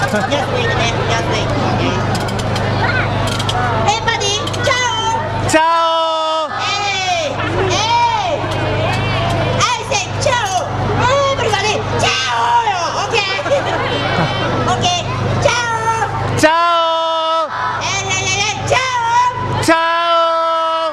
Ciao! I say ciao! Everybody, ciao! Okay? Okay, ciao! Ciao! Ciao! Ciao!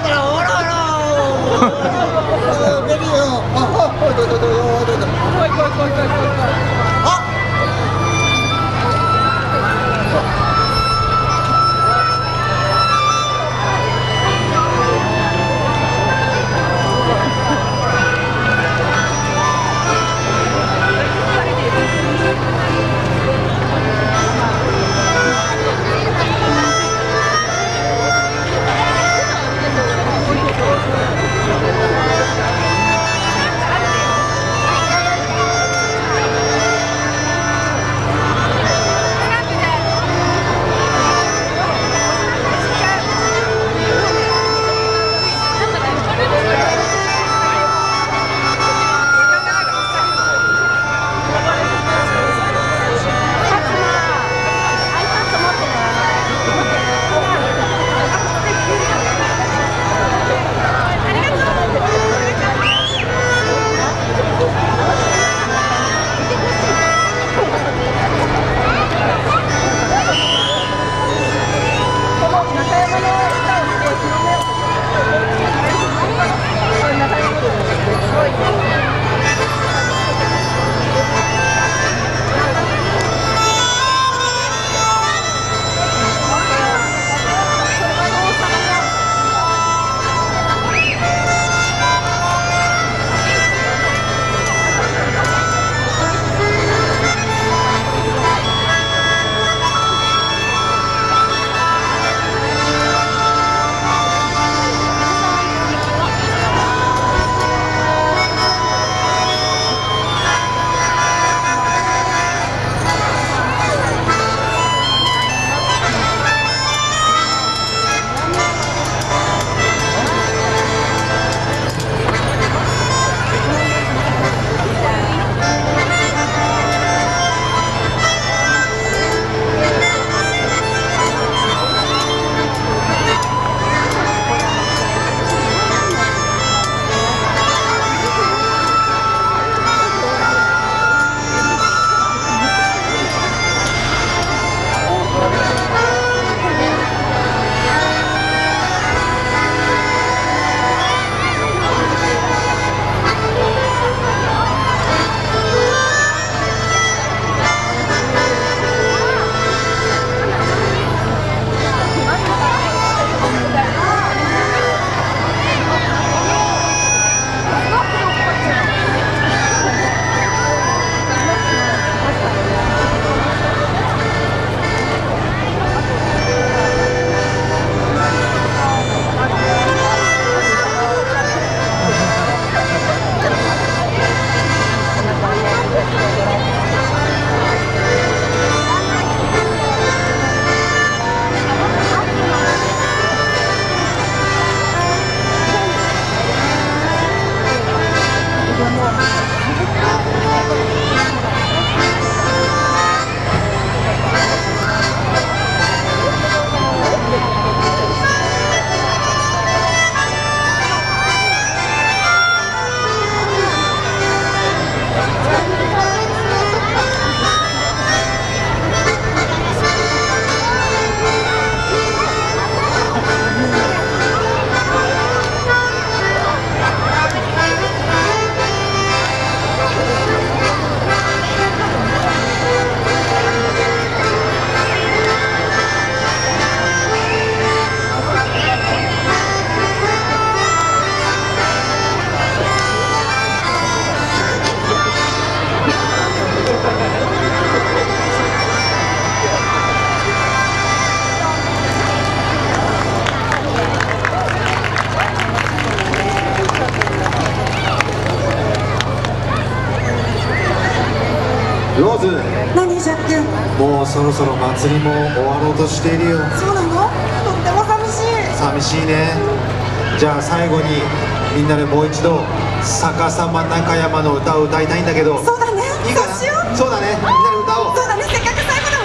ローズ、 何ジャック。 もうそろそろ祭りも終わろうとしているよ。 そうなの？とっても寂しい。 寂しいね。じゃあ最後にみんなでもう一度逆さま中山の歌を歌いたいんだけど。 そうだね。 いいかな？ そうしよう。 そうだね、みんなで歌おう。 そうだね、せっかく最後だ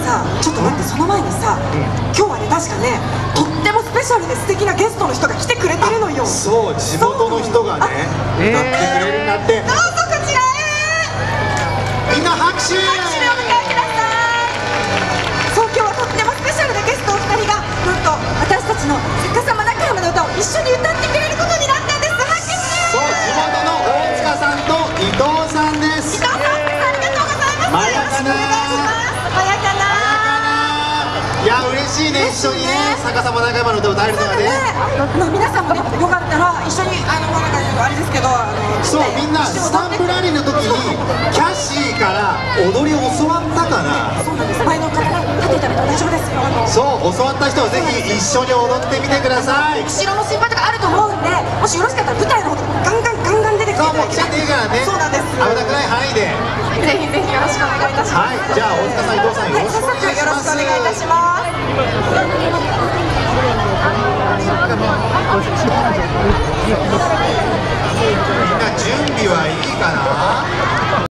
さ、ちょっと待って、その前にさ、今日はね、確かね、とってもスペシャルで素敵なゲストの人が来てくれてるのよ。 そう、地元の人がね歌ってくれるんだって。 どうぞこちらへ。 みんな拍手。 拍手でお迎えください。そう、今日はとってもスペシャルなゲストお二人が、なんと私たちの逆さま中山の歌を一緒に歌ってくれることになったんです。拍手。 そう、地元の大塚さんと伊藤さんです。 伊藤さん、ありがとうございます。 まやかな。 まやかな。 いや、嬉しいね、一緒にね逆さま中山の歌を歌えるのがね。 皆さんもね、よかったら一緒にもうなんかあれですけど、 そう、みんなスタンプラリーの時にキャシーから踊りを教わったから。 そうなんです。前の方が立っていただいて大丈夫ですよ。 そう、教わった人はぜひ一緒に踊ってみてください。 後ろの心配とかあると思うんで、もしよろしかったら舞台の方ガンガン出てきていそう、 ただきたい。 もう来ちゃっていいからね。 そうなんです。 危なくない範囲で。 ぜひぜひよろしくお願いいたします。 はい、じゃあ大塚さん、伊藤さん、よろしくお願いしよろます。 しくお願いいたします。 みんな準備はいいかな。